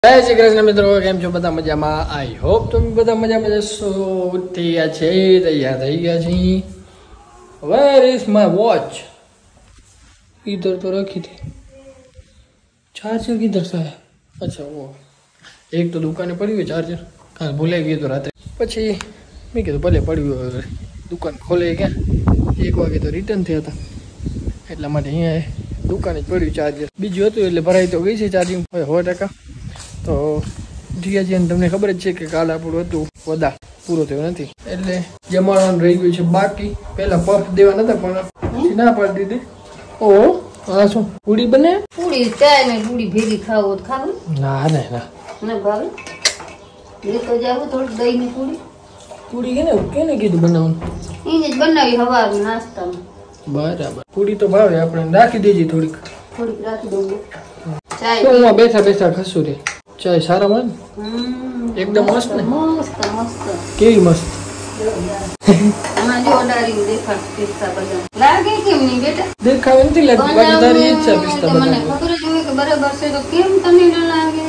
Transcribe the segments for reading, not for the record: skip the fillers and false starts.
જય શ્રી કૃષ્ણ મિત્રો, કેમ છો બધા મજામાં? આઈ હોપ તમે બધા મજામાં જશો. ઉઠી ગયા છે, તૈયાર થઈ ગયા છે. Where is my watch? इधर तो रखी थी. चार्जर किधर से है? अच्छा वो एक तो दुकाने पड़ी हुई चार्जर, कहाँ भूले गए तो रात પછી મેં કીધું ભલે પડ્યું હવે દુકાન ખોલે ગયા 1 વાગે તો રિટર્ન થયા હતા એટલા માટે અહીંયા દુકાને જ પડ્યું ચાર્જર. બીજું હતું એટલે ભરાઈ તો ગઈ છે ચાર્જિંગ 100%. તો ઠીક છે, તમને ખબર જ છે કે કાલ આપણું હતું વદા પૂરો થયો નથી એટલે જમાડવાનું રહી ગયું છે બાકી. પહેલા પફ દેવા નતા પણ ના પાડી દીધી. ઓહો, આ શું પૂડી બને? પૂડી ચાય ને પૂડી ભેગી ખાવો તો ખાવું? ના ના ના ના ભાવે. એ તો જાવ થોડી દહીં ની પૂડી. પૂડી કેને કીધું બનાવવાનું? એને જ બનાવી હવારમાં નાસ્તામાં. બરાબર, પૂડી તો ભાવે આપણે, રાખી દેજી થોડીક રાખી દઉં. ચાય તો હું બેઠા બેઠા ખસું રે. ચાય સારા માં એકદમ મસ્ત ને? મસ્ત મસ્ત. કેવી મસ્ત? આમાં જો ઓડારી દેખા પિસ્તા બદામ લાગે કેમ નહીં બેટા? દેખાવે નથી લાગતી, બાકી તારી ઈચ્છા પિસ્તા બદામ. મને ખબર જ હોય કે બરાબર છે તો કેમ તને ન લાગે?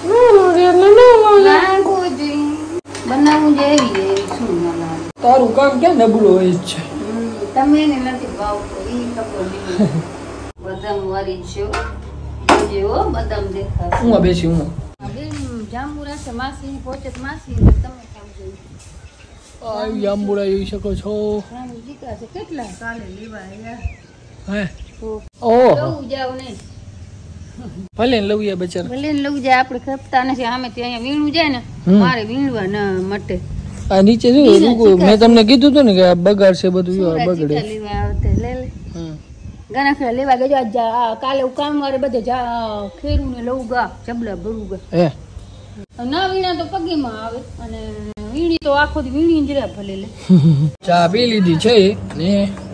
લાગો જોઈએ બનાવવું જેવી શું ન લાગે? તારું કામ ક્યાં નબળું હોય છે? તમે એને નથી ભાવતો ઈ કપડો બદામ વાળી છે જેવો બદામ દેખાય. હું બેસી હું જાંબુ રહેશે માસી પહોંચે માસી તમે કેમ જોયું? જાંબુડા જોઈ શકો છો. દીકરા છે કેટલા કાલે લેવા આવ્યા હે તો ઓહો, લઉં જાવ નહીં ભલે ને લઉં બચાર, ભલે ને લઉં જાય. આપણે ખપતા નથી સામે ત્યાં અહીંયા વીણું જાય ને મારે વીણવા ન મટે. આ નીચે જો મેં તમને કીધું હતું ને કે આ બગાડશે બધું. જો આ બગડે લેવા આવતે લે લે ઘણા ખરા લેવા ગયો. કાલે કામ વાળે બધે ખેરું ને લઉં ગા જબલા ભરું ગા. હે ના વીણા તો પગીમાં આવે અને વીણી તો આખો દી વીણી જ રહે ભલે લે. ચા પી લીધી છે ને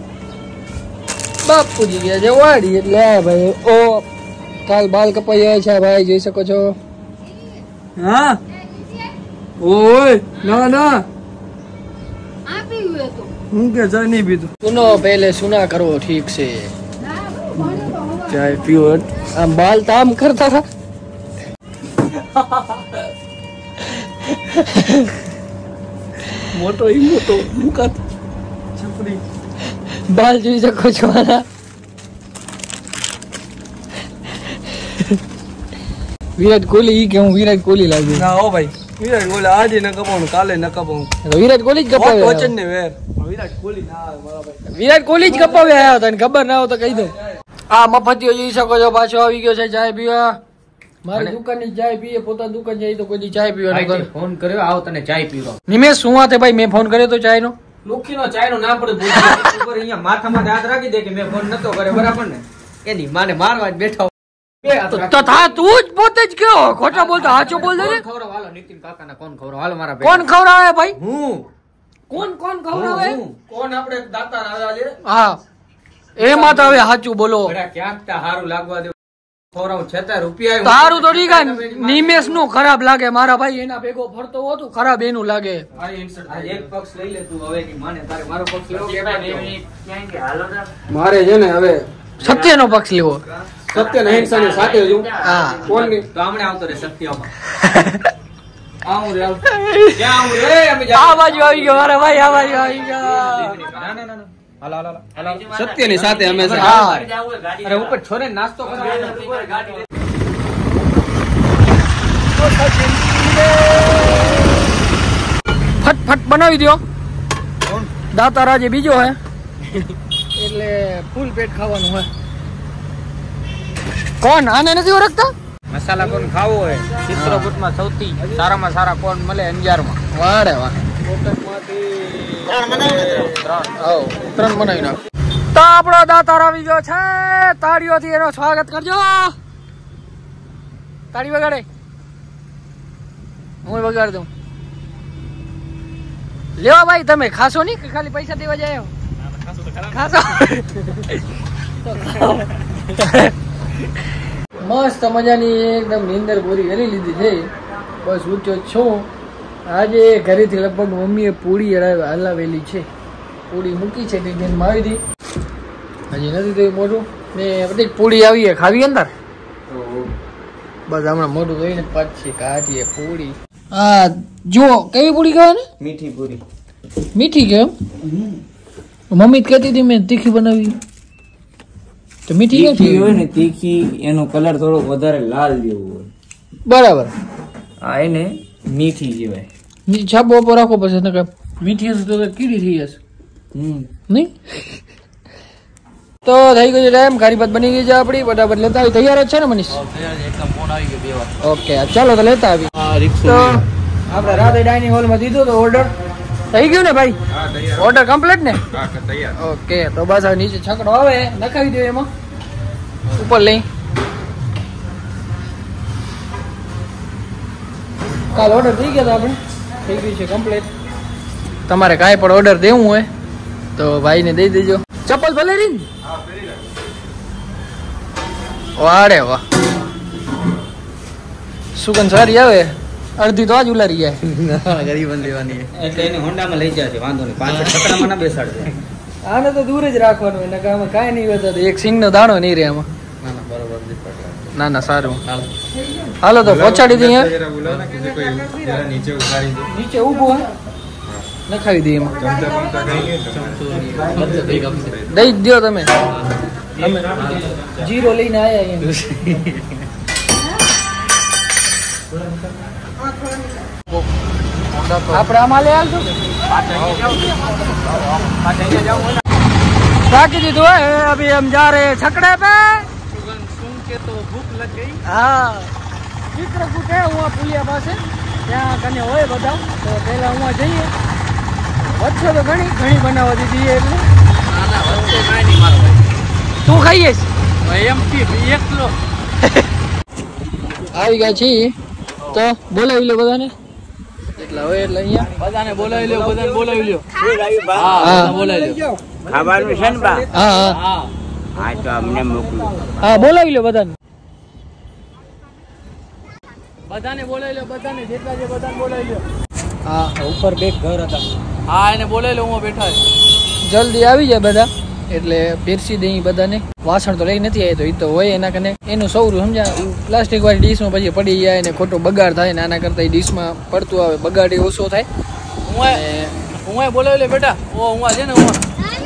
બાપુજી ગયા છે વાડી એટલે ભાઈ ઓ કાલ બાલ કપાઈ જાય છે ભાઈ, જોઈ શકો છો. હા ઓય ના ના આ પીવું એ તો હું કે ચા નહીં પીધું. સુનો પહેલે સુના કરો, ઠીક છે? ચાય પીવો. આમ બાલ તો આમ કરતા હતા. મોટો ઈ મોટો મુકાત છપડી બાલ જોઈ શકો છો. વિરાટ કોહલી ઈ કે હું વિરાટ કોહલી લાગુ? ના હો ભાઈ, વિરાટ કોહલી આજે ન કપાવું કાલે ન કપાવું. વિરાટ કોહલી જ કપાવે. વચન ને વેર વિરાટ કોહલી ના આવે મારા ભાઈ. વિરાટ કોહલી જ કપાવે આવ્યો, તને ખબર ના હોય તો કહી દઉં. આ મફતિયો જોઈ શકો છો, પાછો આવી ગયો છે ચાય પીવા. મારી દુકાન ની ચાય પીએ, પોતાની દુકાન જાય તો કોઈ ચાય પીવા ફોન કર્યો આવો તને ચાય પીવો. નિમેશ શું વાત ભાઈ? મેં ફોન કર્યો તો ચાય નો લુખી નો ચાય નો ના પડે ઉપર અહીંયા માથામાં હાથ રાખી દે કે મેં ફોન નતો કર્યો, બરાબર ને? એની માને મારવા જ બેઠો. તથા તું જ પોતે જ કયો ખોટા બોલતો સાચો બોલ દે. ખવડાવ હાલો નીતિન કાકા ના કોણ ખવડાવ હાલો મારા કોણ ખવડાવે ભાઈ? હું કોણ ખવડાવે? કોણ આપણે દાતા રાજા છે. હા એમાં તો હવે સાચું બોલો. ક્યાંક તા હારું લાગવા દે ખવડાવ છતાં રૂપિયા તારું તો ઠીક છે, નિમેશ નું ખરાબ લાગે મારા ભાઈ, એના ભેગો ફરતો હોતું ખરાબ એનું લાગે. એક પક્ષ લઈ લે તું હવે માને તારે મારો પક્ષ લેવો કે મારે છે ને હવે સત્ય નો પક્ષ લેવો. સત્ય ને અહિંસા ની સાથે છું. હા કોણ ની તો આમણે આવતો રે સત્યમાં. આવું રે ક્યાં આવું રે અમે આ બાજુ આવી ગયો મારા ભાઈ, આ બાજુ આવી ગયો. ના ના ના હાલો હાલો હાલો સત્ય ની સાથે હંમેશા. હા અરે ઉપર છોરે નાસ્તો કરવા ગાડી ફટફટ બનાવી દો. દાતા રાજે બીજો હે એટલે ફૂલ પેટ ખાવાનું હોય. કોણ આને નથી ઓળખતા? મસાલા કોણ ખાવો હોય ચિત્રકૂટમાં સૌથી સારામાં સારા કોણ મળે અંજારમાં. વારે વાહ, ત્રણ બનાવી નાખ. તો આપણો દાતાર આવી ગયો છે, તાળીઓથી એનો સ્વાગત કરજો. તાળી વગાડે, હું વગાડ દઉં. લેવા ભાઈ તમે ખાશો નહીં કે ખાલી પૈસા દેવા જાય? ખાશો. મસ્ત મજાની એકદમ નીંદર પૂરી કરી લીધી છે, બસ ઉઠ્યો છું. આજે ઘરેથી લગભગ મમ્મીએ પૂરી હલાવેલી છે, પૂરી મૂકી છે ટિફિનમાં આવી હતી, હજી નથી થયું મોટું ને બધી પૂરી આવી ખાવી અંદર બસ હમણાં મોઢું ધોઈને પછી કાઢીએ પૂરી. હા જો કેવી પૂરી ખાવાની? મીઠી પૂરી. મીઠી કેમ? મમ્મી કહેતી હતી મેં તીખી બનાવી તો મીઠી કેમ તીખી હોય ને તીખી એનો કલર થોડો વધારે લાલ જેવો હોય. બરાબર. આ એને મીઠી કહેવાય. છાપો ઉપર રાખો પછી નકર મીઠી હશે તો કીડી થઈ જશે નહીં. તો થઈ ગયું છે ટાઈમ. ખારી ભાત બની ગઈ છે આપણી. બરાબર લેતા આવી. તૈયાર જ છે ને મનીષ? ઓકે ચાલો તો લેતા આવી. તો આપણે રાતે ડાઇનિંગ હોલમાં દીધો તો ઓર્ડર થઈ ગયું ને ભાઈ? ઓર્ડર કમ્પ્લીટ ને? ઓકે તો બસ હવે નીચે છકડો આવે નખાવી દો એમાં ઉપર લઈ. કાલ ઓર્ડર થઈ ગયા હતા આપણે. થઈ ગયું છે કમ્પ્લીટ. તમારે કાંઈ પણ ઓર્ડર દેવું હોય તો ભાઈને દઈ દેજો. ચપ્પલ ભલે રહી ને? વાડે વાહ સુગંધ સારી આવે. અડધી તો આજ ઉલારી જાય. ગરીબ લેવાની એટલે એને હોન્ડામાં લઈ જાય છે, વાંધો નહીં. પાછળ છકડામાં ના બેસાડજે. આને તો દૂર જ રાખવાનું હોય. નકા આમાં કાંઈ નહીં હોતું. એક સિંગ નો દાણો નહીં રહે આમાં. ના ના સારું. હાલો તો પહોંચાડી દઈએ. નીચે ઊભું હોય નખાવી દઈએ એમાં. દઈ જ દો તમે. જીરો લઈને આયા આપણે આમાં લઈ આવજો. बाकी जी दुआ है अभी हम जा रहे हैं छकड़े पे. सुन के तो भूख लग गई. हाँ ચિત્રકૂટ હે હું પુલિયા પાસે ત્યાં કને હોય બધા તો પહેલા હું જઈએ. વચ્ચે તો ઘણી બનાવવા દીધી એટલે તું ખાઈએ એકલો આવી ગયા છીએ તો બોલાવી લો બધાને એટલા હોય એટલે અહીંયા બધાને બોલાવી લો. બધાને બોલાવી લો. હા બોલાવી લો. ખાવાનું છે ને બા? હા હા હા તો અમને મોકલો. હા બોલાવી લો બધાને. બધાને બોલાવી લો. બધાને જેટલા છે બધાને બોલાવી લો. હા ઉપર બે ઘર હતા. હા એને બોલાવી લો. હું બેઠા જલ્દી આવી જાય બધા એટલે પીરસી દઈ બધાને. વાસણ તો લઈ નથી આવ્યા તો એ તો હોય એના કને એનું સૌરું સમજા. પ્લાસ્ટિક વાળી ડીશમાં પછી પડી જાય ને ખોટો બગાડ થાય ને આના કરતા એ ડીશમાં પડતું આવે બગાડ ઓછો થાય. હું બોલાવી લે બેટા. હું છે ને હું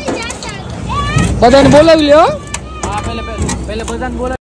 બધાને બોલાવી લ્યો. હા પહેલે બધાને બોલાવી.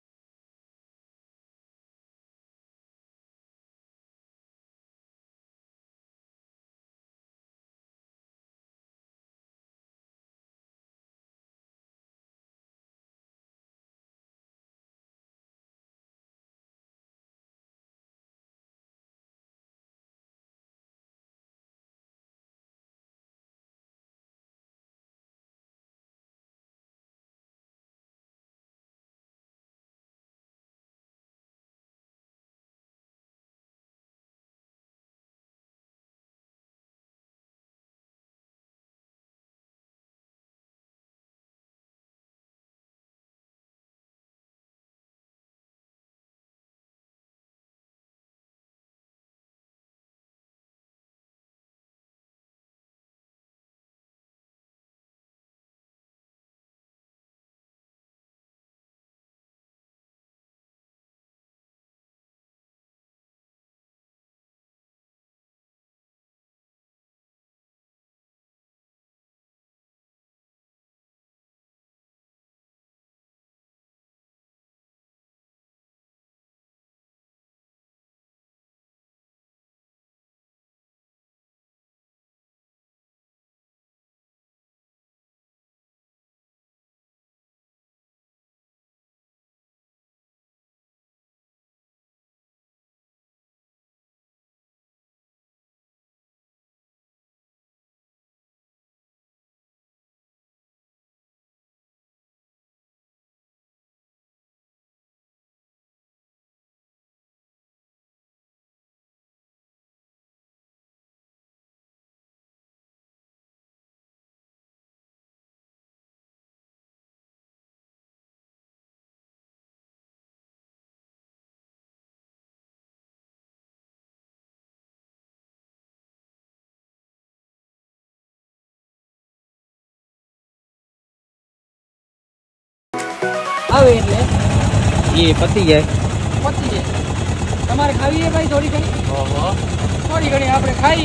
આવે એટલે એ પતી જાય. પતી જાય તમારે ખાવી છે ભાઈ થોડી ઘણી? થોડી ઘણી આપણે ખાઈ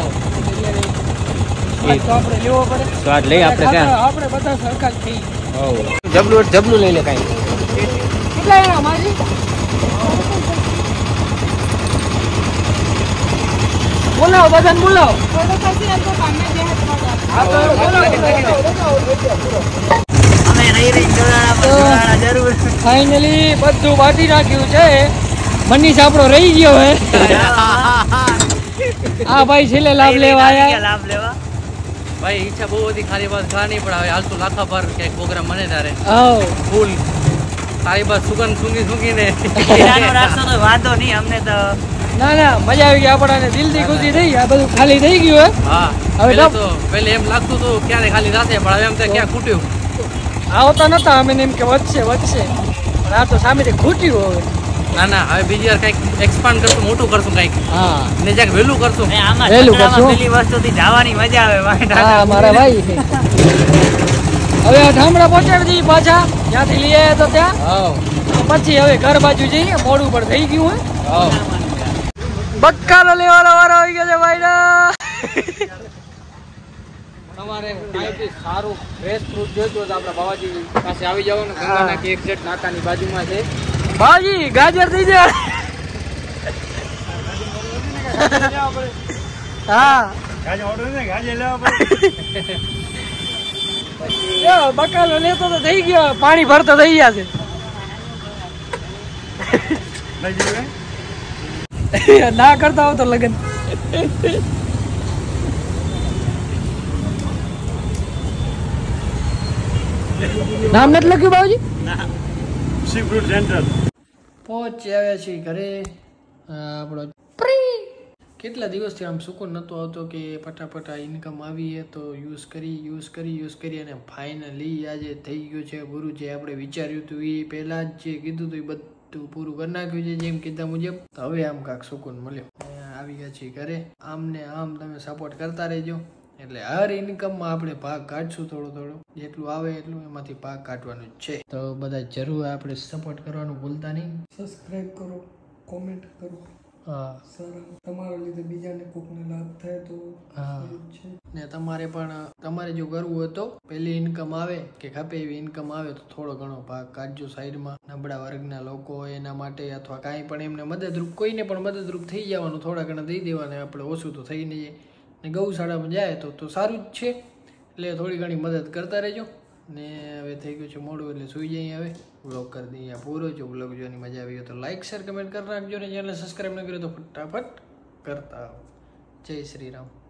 તો આપણે લેવો પડે સ્વાદ લઈ આપણે ક્યાં આપણે બધા સરખા જ થઈ. જબલું લઈ લે કાંઈ. કેટલા એના માજી? બોલાવો બધાને બોલાવો. ફાઇનલી બધું બાટી નાખ્યું છે. મનીષ આપણો રહી ગયો હે. આ ભાઈ છેલ્લે લાભ લેવા આયા. ભાઈ ઈચ્છા બહુ હતી ખાલી બસ ખા નહીં પણ હવે હાલ તો લાખા પર કે પ્રોગ્રામ મને તારે ફૂલ ખાલી બસ સુગંધ સૂંઘીને વાંધો નહીં અમને તો. ના મજા આવી ગઈ આપણને દિલથી ખુશી થઈ. આ બધું ખાલી થઈ ગયું હે. હા હવે તો પહેલે એમ લાગતું હતું ક્યારે ખાલી થશે પણ હવે એમ તો ક્યાં ખૂટ્યું. આવતા નતા અમે એમ કે વધશે પણ આ તો સામેથી ખૂટ્યું. હવે ના હવે બીજી વાર કઈક એક્સપાન્ડ કરશું મોટું કરશું કઈક. હા ને જ્યાંક વહેલું કરશું. વહેલું કરશું. પેલી વસ્તુથી જવાની મજા આવે. હા મારા ભાઈ. હવે આ ઠામડા પહોંચાડી દઈએ પાછા જ્યાંથી લઈ આવ્યા તો ત્યાં. પછી હવે ઘર બાજુ જઈએ. મોડું પણ થઈ ગયું હે. બક્કાનો લેવાનો વારો આવી ગયો છે ભાઈના. તમારે કાંઈથી સારું ફ્રેશ ફ્રૂટ જોઈતું હોય તો આપણા બાવાજી પાસે આવી જવાનું. ગંગાના કે એક્ઝેક્ટ નાકાની બાજુમાં છે. ભાજી ગાજર થઈ જાય. હા બકાલો લેતો તો થઈ ગયો. પાણી ભરતો થઈ ગયા છે. ના કરતા હોવ તો લગન. નામ નથી લખ્યું બાબુજી? પહોંચી આવ્યા છીએ ઘરે. આપણો કેટલા દિવસથી આમ સુકૂન નહોતો આવતો કે ફટાફટ ઇન્કમ આવી તો યુઝ કરી અને ફાઇનલી આજે થઈ ગયું છે પૂરું. જે આપણે વિચાર્યું હતું એ પહેલાં જ જે કીધું હતું એ બધું પૂરું કરી નાખ્યું છે જેમ કીધા મુજબ. તો હવે આમ કાંક સુકૂન મળ્યો. આવી ગયા છીએ ઘરે. આમ ને આમ તમે સપોર્ટ કરતા રહેજો. એટલે હર ઇન્કમમાં આપણે ભાગ કાઢશું થોડો જેટલું આવે એટલું એમાંથી ભાગ કાઢવાનું જ છે. તો બધા જરૂર આપણે સપોર્ટ કરવાનું ભૂલતા નહીં. સબસ્ક્રાઇબ કરો, કોમેન્ટ કરો. હા સારા તમારા લીધે બીજાને કોકને લાભ થાય તો હા છે. ને તમારે પણ તમારે જો કરવું હોય તો પહેલી ઇન્કમ આવે કે ખપે એવી ઇન્કમ આવે તો થોડો ઘણો ભાગ કાઢજો સાઈડમાં. નબળા વર્ગના લોકો હોય એના માટે અથવા કાંઈ પણ એમને મદદરૂપ કોઈને પણ મદદરૂપ થઈ જવાનું. થોડા ઘણા દઈ દેવાને આપણે ઓછું તો થઈ નહીં જાય. ને ગૌશાળામાં જાય તો સારું જ છે. એટલે થોડી ઘણી મદદ કરતા રહેજો. ને હવે થઈ ગયું છે મોડું એટલે સુઈ જઈએ. હવે વ્લોગ કરી દઈએ પૂરો. જો વ્લોગ જોવાની મજા આવી હોય તો લાઈક શેર કમેન્ટ કરી નાખજો. ને ચેનલ સબસ્ક્રાઈબ ન કર્યો તો ફટાફટ કરતા. જય શ્રી રામ.